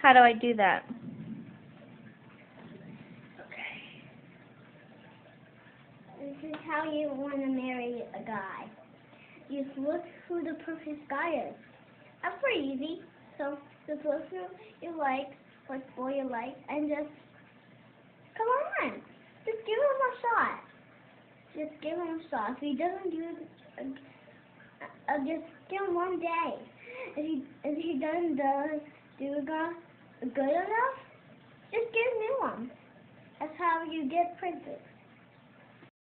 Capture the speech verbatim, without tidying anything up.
How do I do that? This is how you want to marry a guy. You just look who the perfect guy is. That's pretty easy. So just look who you like, what boy you like, and just come on. Just give him a shot. Just give him a shot. If he doesn't do it, uh, uh, just give him one day. If he if he doesn't does do it good enough, just get a new one. That's how you get princes.